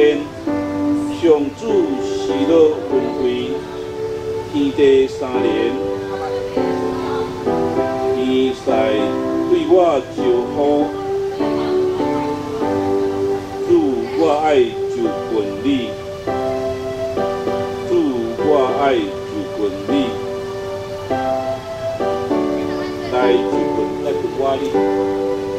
天，上主喜乐恩惠，天地三年，天使对我招呼，主我爱就近你，主我爱就近你，来就我你。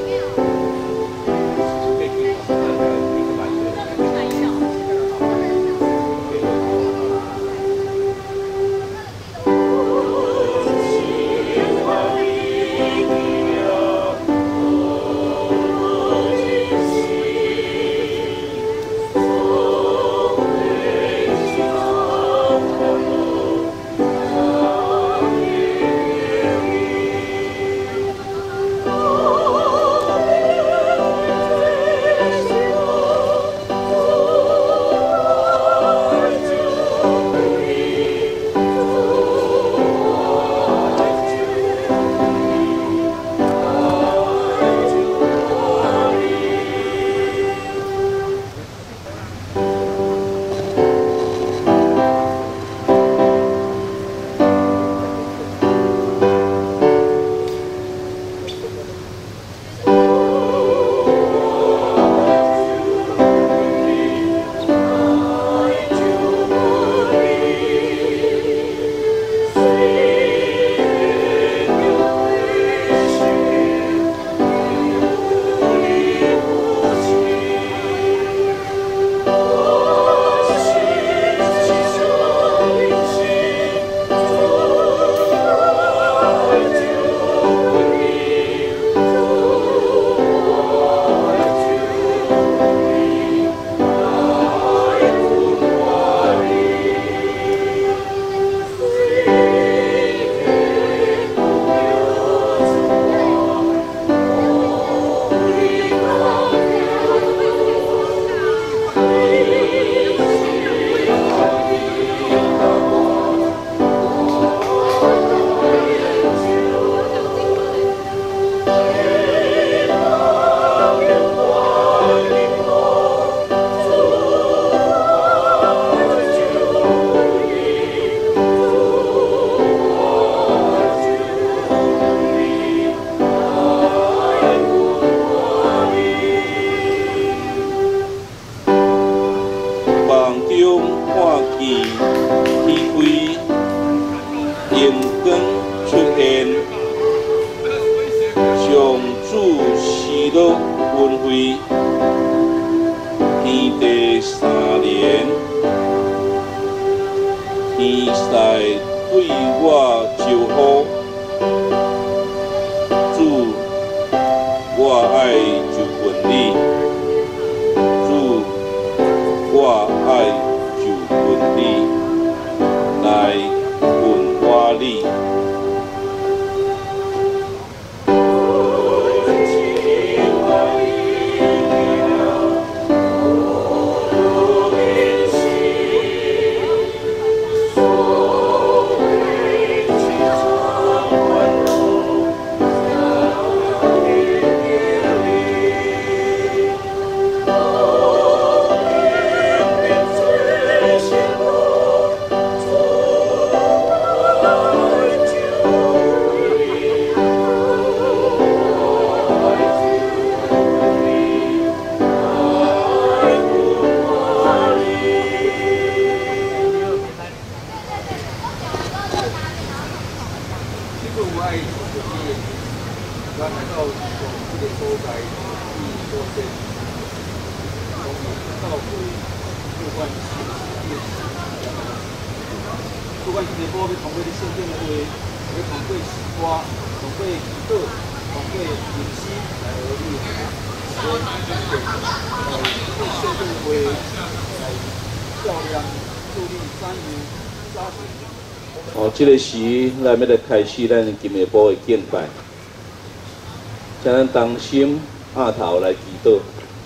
这个时，咱要来开始咱金下堡的敬拜，请咱同心压头来祈祷。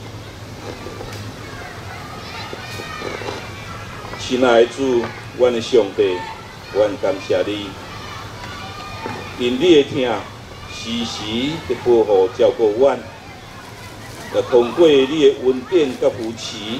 亲爱的主，阮的上帝，阮感谢你，因你的疼，时时的保护照顾阮，也通过你的恩典甲扶持，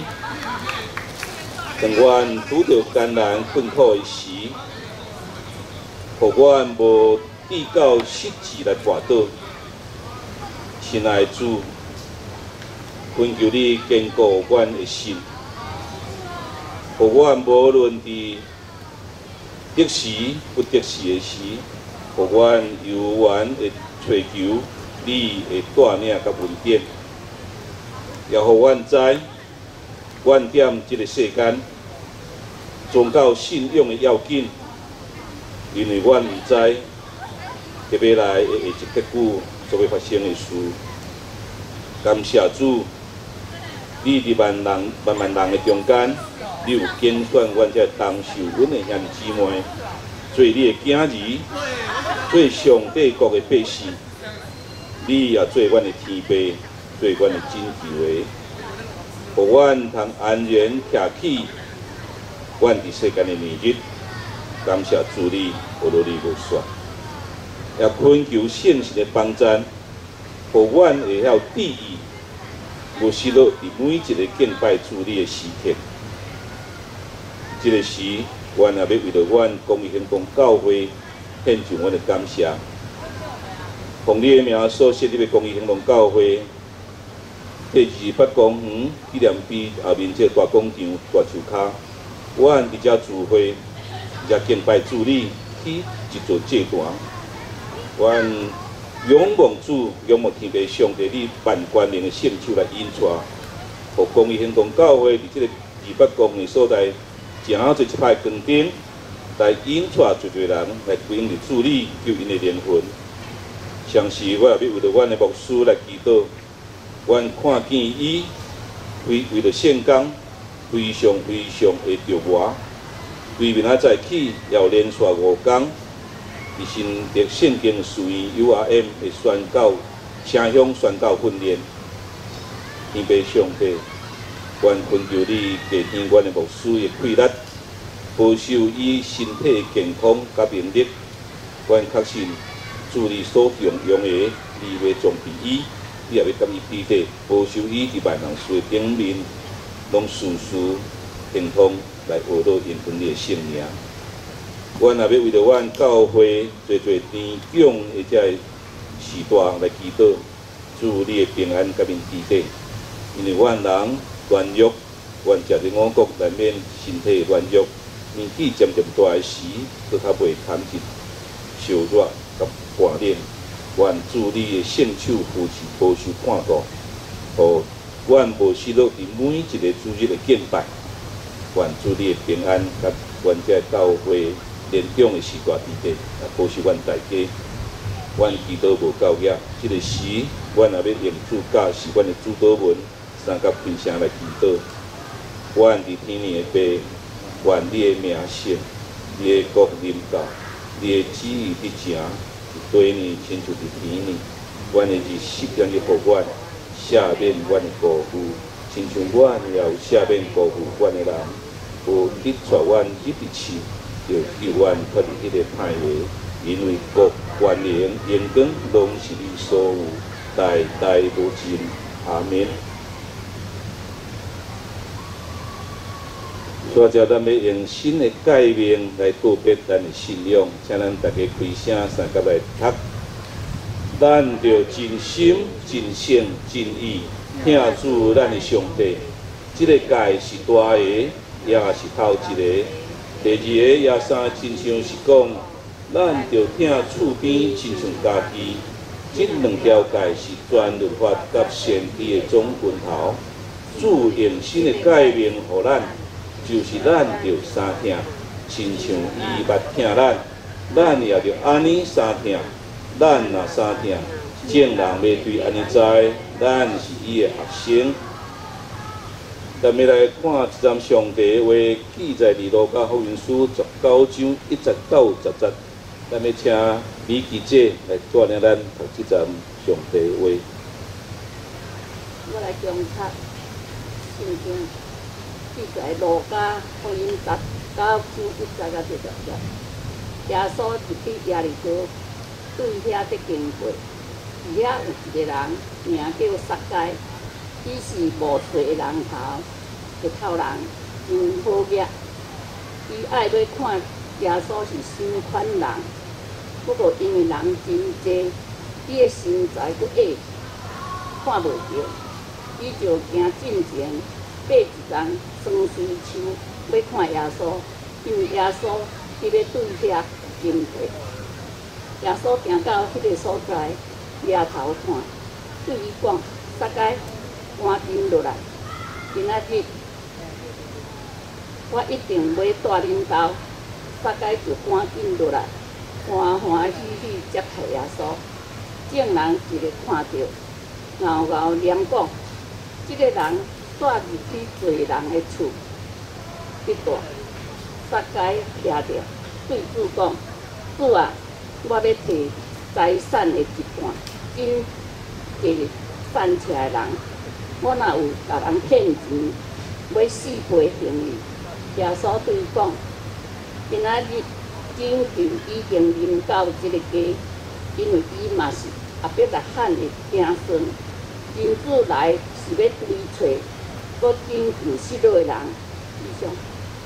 当阮拄着艰难困苦的时，互阮无跌到失志来跋倒。亲爱的主，恳求你坚固阮的心，互阮无论伫得时不得时的时，互阮有缘会追求你的带领甲恩典，也互阮知，阮踮即个世间，宗教信仰的要紧，因为阮毋知接下来的下一结果所要发生的事。感谢主，你伫万人的中间，你有拣选阮这当受阮的兄弟姊妹，做你的囝儿，做上帝国的百姓。你也做阮的天父，做阮的拯救的，互阮通安然徛起阮伫世间的年日。感谢主你，无罗你无算，也恳求圣神的帮助，互阮会晓注意，无失落伫每一个敬拜主你的时刻。这个时，阮也要为着阮公益行动教会献上阮的感谢。奉你的名所设立的公益行动教会，第28公园纪念碑后面这大广场大树骹，阮伫遮聚会，遮敬拜主你起一座祭坛。阮仰望主，仰望天父上帝你万权能的圣手来引带，互公益行动教会伫这个28公园所在，真侪一派光灯来引带侪侪人来归入主你救因的灵魂。上时我也要为着阮的牧师来祈祷，阮看见伊为着圣工非常的着磨，对明仔早起也有连续5天，伫新竹圣经事院 URM 的宣教城乡宣教训练。天父上帝，阮恳求你加添阮的牧师的气力，保守伊身体的健康甲明力。阮确信主你所重用的，你要装备伊，你也要甲伊比底，保守伊伫万人事的顶面，拢事事亨通来学到因分你的圣名。阮也要为着阮教会侪甜奖的遮时代来祈祷，祝你的平安甲因比底。因为阮人软弱，阮食伫五谷内面身体软弱，年纪渐渐大的时，佫较袂堪一受热甲锻炼。愿主你的圣手扶持保守看顾，互阮无失落伫每一个主日的敬拜。愿主你的平安甲阮遮教会连长的时代伫底，也保守阮大家。阮祈祷无够额，这个时，阮也要用主教是阮的主祷文，三甲开声来祈祷。阮伫天命的爸，愿你的名圣，你的国临到，你的旨意伫成，地呢亲像伫天呢。阮的日时将去互阮赦免阮的辜负，亲像阮也有赦免辜负阮的人，无逼带阮入地市，就救阮脱离迄个歹个。因为国、权能、荣光，拢是你所有，代代无尽。阿免。所以，咱要用新的界面来告别咱的信仰，请咱大家开声三甲来读。咱着真心、真性、真意，听主咱的上帝。这个界是大个，也是头一个。第二个也三真像是讲。咱着听厝边亲像家己，这两条界是全律法甲先知的总拳头。主用新的界面，互咱，就是咱着三听，亲像伊捌听咱也着安尼三听。咱若三听，众人要对安尼知，咱是伊的学生。咱要来看一站上帝的话，记载伫路加福音书19章1节到10节。咱要请李记者来带领咱读这站上帝的话。 我来强插圣经，记载路加福音19章1节到10节。耶稣入去耶利哥，对遐得经过，伫遐有一个人，名叫撒该，伊是无罪的人头， 一头人真好业，伊爱要看耶稣是新款人，不过因为人真济，伊的身材佫矮，看袂着，伊就行进前，爬一丛双须树要看耶稣，因为耶稣伊要对遐金地。耶稣行到迄个所在，抬头看，对伊讲：撒该，赶紧落来！今仔日我一定要带恁兜。撒该就赶紧落来，欢欢喜喜接待耶稣。众人一个看到，嗷嗷念讲：这个人带入去罪人的厝，一段撒该听着，对主讲：主啊！我要摕财产的一半，紧给散起来人。我若有甲人欠钱，要4倍还伊。耶稣对伊讲：今仔日拯救已经临到这个家，因为伊嘛是后壁来喊的子孙。真主来是要追找，搁拯救失落的人。以上。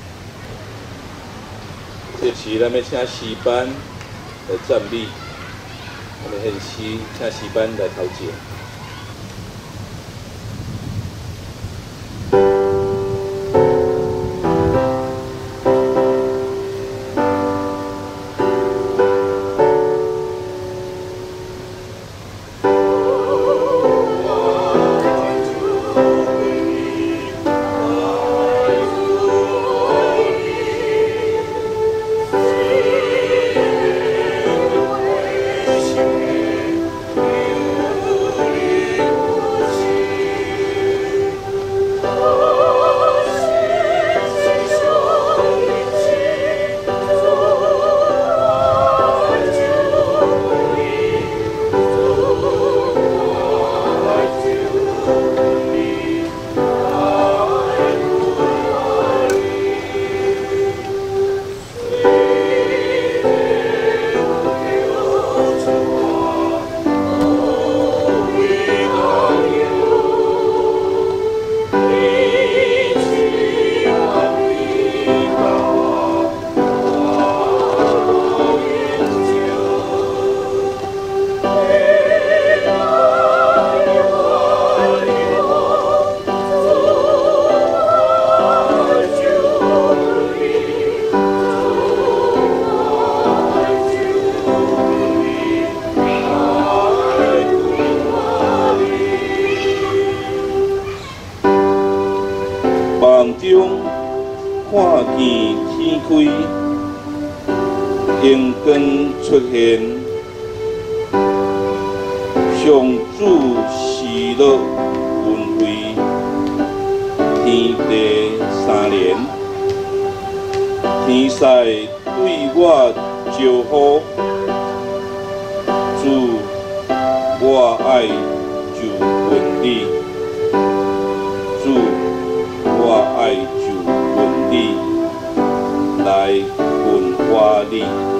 这时，咱要请诗班来站立，我们献诗，请诗班来头前。中看见天开，阳光出现，上主喜乐恩惠，天地三连，天使对我招呼，主，我爱就问你，主，我爱就问你，来问我你。